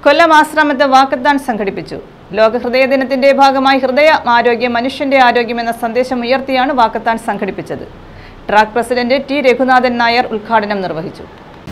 കൊല്ലം ആശ്രമത്ത് വാക്കത്താൻ സംഘടിപ്പിച്ചു. ലോക ഹൃദയ ദിനത്തിന്റെ ഭാഗമായി ഹൃദയ ആരോഗ്യം മനുഷ്യന്റെ ആരോഗ്യം എന്ന സന്ദേശം ഉയർത്തിയാണ് വാക്കത്താൻ സംഘടിപ്പിച്ചത്. Track president T Raghunathan Nair ഉദ്ഘാടനം നിർവഹിച്ചു.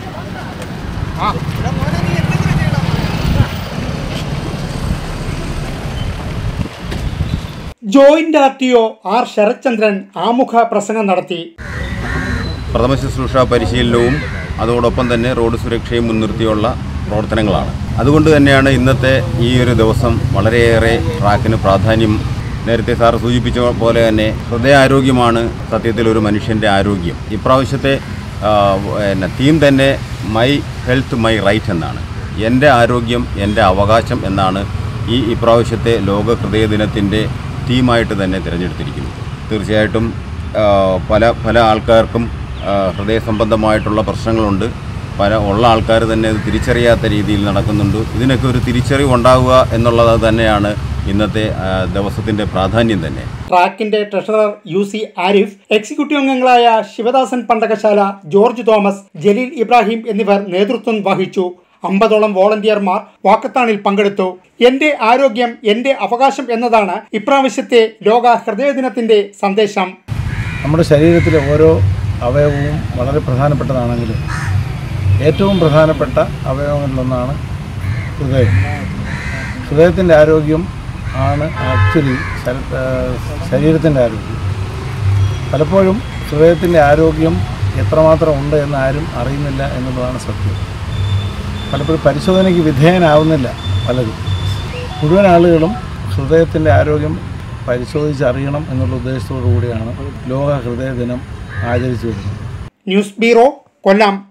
ജോയിന്റ് ആർടിഒ ആർ ശരത്ചന്ദ്രൻ ആമുഖ പ്രസംഗം നടത്തി. പ്രഥമ ശുശ്രൂഷ പരിശീലനവും അതോടൊപ്പം തന്നെ റോഡ് സുരക്ഷയും മുൻനിർത്തിയുള്ള പ്രവർത്തനങ്ങളാണ്. അതുകൊണ്ട് തന്നെയാണ് ഇന്നത്തെ ഈ ഒരു ദിവസം വളരെയേറെ ട്രാക്കിന് പ്രാധാന്യം. നേരത്തെ സാർ സൂചിപ്പിച്ച പോലെ തന്നെ ഹൃദയാരോഗ്യമാണ് സത്യത്തിൽ ഒരു മനുഷ്യൻ്റെ ആരോഗ്യം. ഇപ്രാവശ്യത്തെ തീം തന്നെ മൈ ഹെൽത്ത് മൈ റൈറ്റ് എന്നാണ്. എൻ്റെ ആരോഗ്യം എൻ്റെ അവകാശം എന്നാണ് ഇപ്രാവശ്യത്തെ ലോക ഹൃദയ ദിനത്തിൻ്റെ തീമായിട്ട് തന്നെ തിരഞ്ഞെടുത്തിരിക്കുന്നത്. തീർച്ചയായിട്ടും പല ആൾക്കാർക്കും ഹൃദയ സംബന്ധമായിട്ടുള്ള പ്രശ്നങ്ങളുണ്ട്. ഉള്ള ആൾക്കാർ തന്നെ അത് തിരിച്ചറിയാത്ത രീതിയിൽ നടക്കുന്നുണ്ട്. ഇതിനൊക്കെ ഒരു തിരിച്ചറിവ് ഉണ്ടാവുക എന്നുള്ളത് തന്നെയാണ് ഇന്നത്തെ ദിവസത്തിൻ്റെ പ്രാധാന്യം തന്നെ. ട്രാക്കിന്റെ ട്രഷറർ UC ആരിഫ്, എക്സിക്യൂട്ടീവ് അംഗങ്ങളായ ശിവദാസൻ പണ്ടകശാല, ജോർജ് തോമസ്, ജലീൽ ഇബ്രാഹിം എന്നിവർ നേതൃത്വം വഹിച്ചു. 50ഓളം വോളണ്ടിയർമാർ വാക്കത്താണിൽ പങ്കെടുത്തു. എന്റെ ആരോഗ്യം എന്റെ അവകാശം എന്നതാണ് ഇപ്രാവശ്യത്തെ ലോക ഹൃദയദിനത്തിന്റെ സന്ദേശം. നമ്മുടെ ശരീരത്തിലെ ഓരോ അവയവവും വളരെ പ്രധാനപ്പെട്ടതാണെങ്കിലും ഏറ്റവും പ്രധാനപ്പെട്ട അവയവങ്ങളിലൊന്നാണ് ഹൃദയം. ഹൃദയത്തിൻ്റെ ആരോഗ്യം ആണ് ആക്ച്വലി ശരീരത്തിൻ്റെ ആരോഗ്യം. പലപ്പോഴും ഹൃദയത്തിൻ്റെ ആരോഗ്യം എത്രമാത്രം ഉണ്ട് എന്ന് ആരും അറിയുന്നില്ല എന്നുള്ളതാണ് സത്യം. പലപ്പോഴും പരിശോധനയ്ക്ക് വിധേയനാവുന്നില്ല പലരും. മുഴുവൻ ആളുകളും ഹൃദയത്തിൻ്റെ ആരോഗ്യം പരിശോധിച്ചറിയണം എന്നുള്ള ഉദ്ദേശത്തോടു കൂടിയാണ് ലോക ഹൃദയ ദിനം ആചരിച്ചു വരുന്നത്. ന്യൂസ് ബ്യൂറോ, കൊല്ലം.